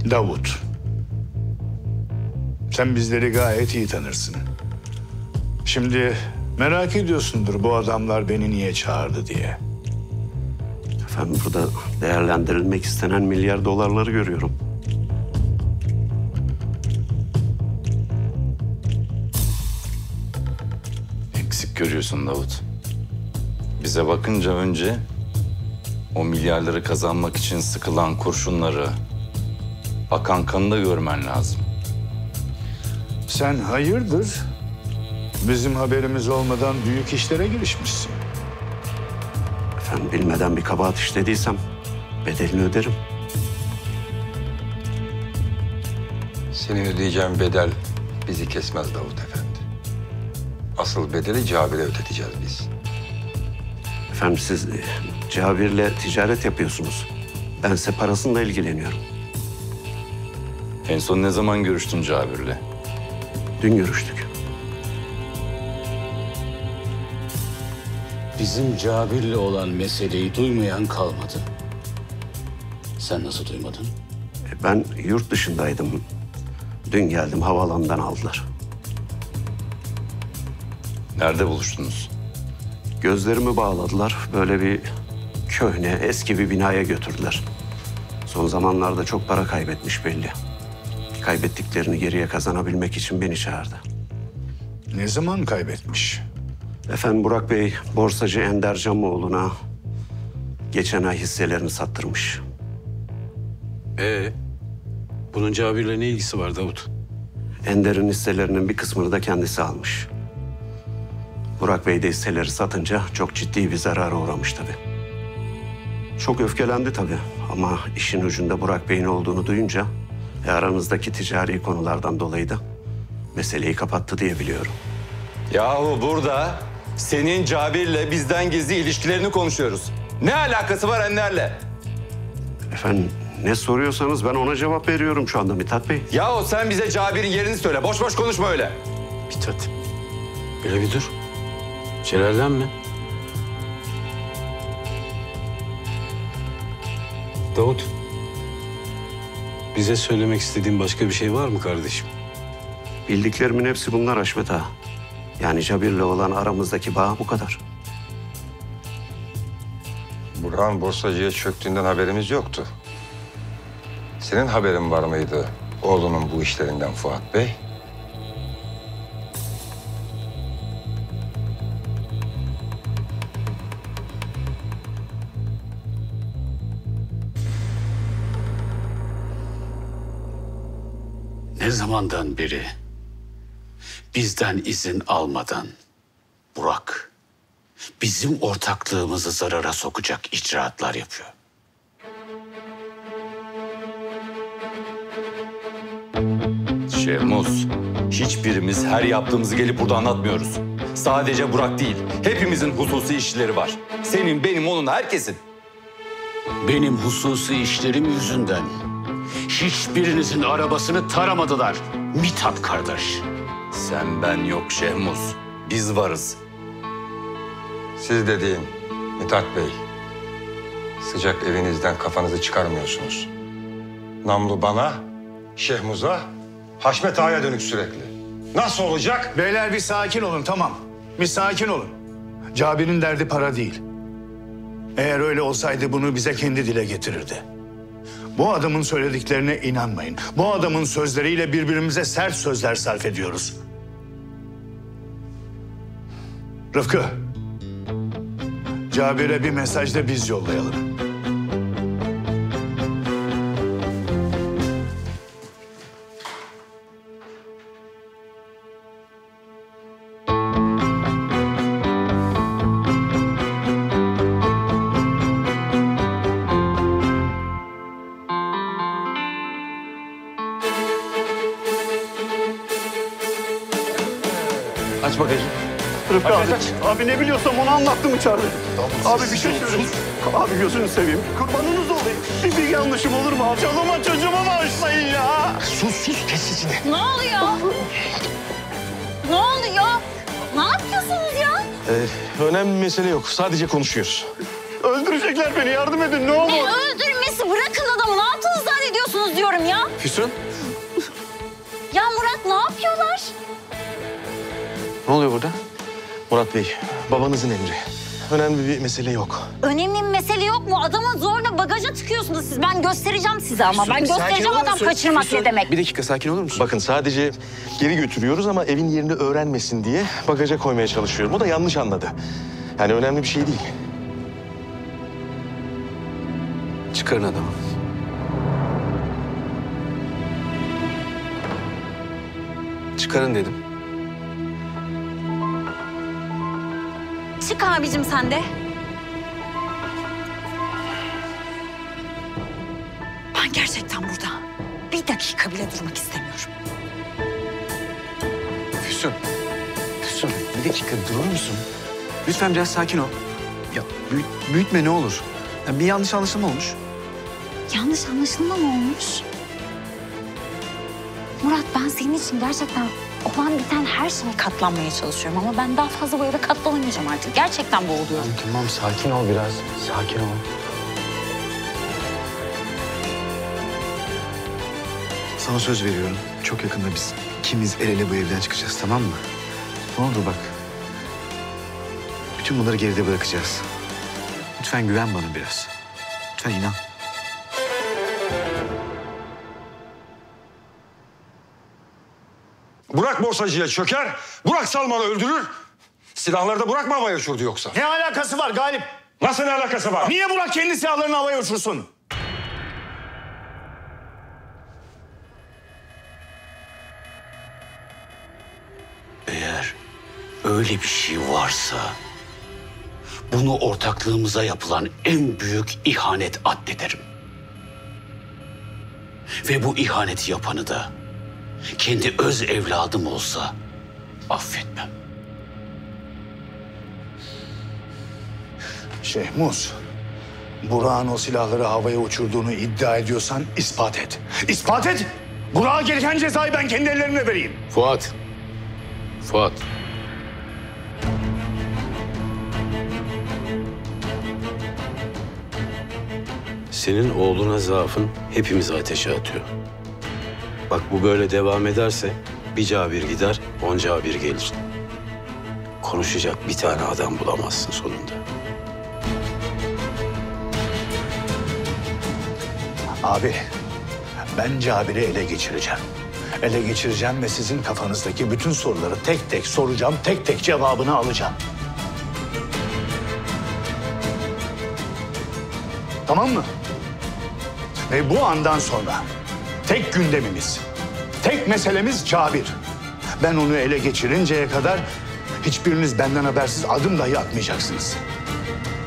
Davut. Sen bizleri gayet iyi tanırsın. Şimdi merak ediyorsundur bu adamlar beni niye çağırdı diye. Efendim burada değerlendirilmek istenen milyar dolarları görüyorum. Eksik görüyorsun Davut. Bize bakınca önce o milyarları kazanmak için sıkılan kurşunları, akan kanı da görmen lazım. Sen hayırdır? Bizim haberimiz olmadan büyük işlere girişmişsin. Efendim bilmeden bir kabahat işlediysem bedelini öderim. Senin ödeyeceğin bedel bizi kesmez Davut Efendi. Asıl bedeli Cabir'e ödeteceğiz biz. Efendim siz Cabir'le ticaret yapıyorsunuz. Bense parasıyla ilgileniyorum. En son ne zaman görüştün Cabir'le? Dün görüştük. Bizim Cabir'le olan meseleyi duymayan kalmadı. Sen nasıl duymadın? Ben yurt dışındaydım. Dün geldim, havaalanından aldılar. Nerede buluştunuz? Gözlerimi bağladılar. Böyle bir köhne, eski bir binaya götürdüler. Son zamanlarda çok para kaybetmiş belli. Kaybettiklerini geriye kazanabilmek için beni çağırdı. Ne zaman kaybetmiş? Efendim Burak Bey, borsacı Ender Camoğlu'na geçen ay hisselerini sattırmış. Bunun Cabir'le ne ilgisi var Davut? Ender'in hisselerinin bir kısmını da kendisi almış. Burak Bey de hisseleri satınca çok ciddi bir zarara uğramış tabii. Çok öfkelendi tabii ama işin ucunda Burak Bey'in olduğunu duyunca aranızdaki ticari konulardan dolayı da meseleyi kapattı diye biliyorum. Yahu burada senin Cabir'le bizden gizli ilişkilerini konuşuyoruz. Ne alakası var Ender'le? Efendim ne soruyorsanız ben ona cevap veriyorum şu anda Mithat Bey. Yahu sen bize Cabir'in yerini söyle. Boş boş konuşma öyle. Mithat, böyle bir dur. Celallenme. Davut, bize söylemek istediğin başka bir şey var mı kardeşim? Bildiklerimin hepsi bunlar Haşmet Ağa. Yani Cabir'le olan aramızdaki bağ bu kadar. Burhan borsacıya çöktüğünden haberimiz yoktu. Senin haberin var mıydı oğlunun bu işlerinden Fuat Bey? Ne zamandan beri bizden izin almadan Burak bizim ortaklığımızı zarara sokacak icraatlar yapıyor. Şehmuz, hiçbirimiz her yaptığımızı gelip burada anlatmıyoruz. Sadece Burak değil, hepimizin hususi işleri var. Senin, benim, onun, herkesin. Benim hususi işlerim yüzünden hiçbirinizin arabasını taramadılar Mithat kardeş. Sen, ben yok Şehmuz. Biz varız. Siz dediğin Mithat Bey, sıcak evinizden kafanızı çıkarmıyorsunuz. Namlu bana, Şehmuz'a, Haşmet Ağa'ya dönük sürekli. Nasıl olacak? Beyler bir sakin olun, tamam. Bir sakin olun. Cabir'in derdi para değil. Eğer öyle olsaydı bunu bize kendi dile getirirdi. Bu adamın söylediklerine inanmayın. Bu adamın sözleriyle birbirimize sert sözler sarf ediyoruz. Rıfkı, Cabir'e bir mesaj da biz yollayalım. Aç bagajı. Rıfkı abi ne biliyorsam onu anlattım içeride. Abi bir şey söyle. Abi gözünü seveyim. Kurbanınız olayım. Bir yanlışım olur mu? Çoluğuma çocuğuma bağışlayın ya. Sus kes sesini. Ne oluyor? Ne oluyor? Ne yapıyorsunuz ya? Önemli bir mesele yok. Sadece konuşuyoruz. Öldürecekler beni, yardım edin ne olur. Ne öldürmesi? Bırakın adamı. Ne yaptığınızı zannediyorsunuz yapıyorsunuz diyorum ya. Füsun. Ya Murat ne yapıyorlar? Ne oluyor burada? Murat Bey, babanızın emri. Önemli bir mesele yok. Önemli bir mesele yok mu? Adamı zorla bagaja tıkıyorsunuz siz. Ben göstereceğim size ama. Ben göstereceğim adam kaçırmak ne demek. Bir dakika sakin olur musun? Bakın sadece geri götürüyoruz ama evin yerini öğrenmesin diye bagaja koymaya çalışıyorum. O da yanlış anladı. Yani önemli bir şey değil. Çıkarın adamı. Çıkarın dedim. Çık abicim sen de. Ben gerçekten burada bir dakika bile durmak istemiyorum. Füsun. Füsun bir dakika durur musun? Lütfen biraz sakin ol. Ya büyütme ne olur. Ya, bir yanlış anlaşılma olmuş. Yanlış anlaşılma mı olmuş? Murat ben senin için gerçekten olan biten her şeye katlanmaya çalışıyorum. Ama ben daha fazla bu eve katlanamayacağım artık. Gerçekten boğuluyorum. Tamam sakin ol biraz. Sakin ol. Sana söz veriyorum. Çok yakında biz ikimiz el ele bu evden çıkacağız, tamam mı? Ne olur bak. Bütün bunları geride bırakacağız. Lütfen güven bana biraz. Lütfen inan. Burak borsacıya çöker, Burak Salman'ı öldürür. Silahları da Burak mı havaya uçurdu yoksa? Ne alakası var Galip? Nasıl ne alakası var? Niye Burak kendi silahlarını havaya uçursun? Eğer öyle bir şey varsa bunu ortaklığımıza yapılan en büyük ihanet addederim. Ve bu ihaneti yapanı da kendi öz evladım olsa affetmem. Şehmuz, Burak'ın o silahları havaya uçurduğunu iddia ediyorsan ispat et. İspat et! Burak'a gereken cezayı ben kendi ellerimle vereyim. Fuat. Senin oğluna zaafın hepimizi ateşe atıyor. Bak bu böyle devam ederse bir cabir gider, 10 cabir gelir. Konuşacak bir tane adam bulamazsın sonunda. Abi, ben Cabir'i ele geçireceğim. Ele geçireceğim ve sizin kafanızdaki bütün soruları tek tek soracağım, tek tek cevabını alacağım. Tamam mı? Ve bu andan sonra tek gündemimiz, tek meselemiz Cabir. Ben onu ele geçirinceye kadar hiçbiriniz benden habersiz adım dahi atmayacaksınız.